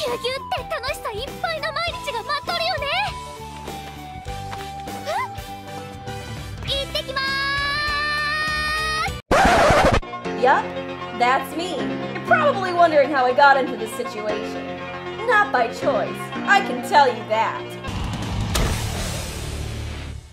ぎゅうぎゅうって楽しさいっぱいな毎日が待っとるよね。行ってきまーす。 Yup, that's me. You're probably wondering how I got into this situation. Not by choice, I can tell you that.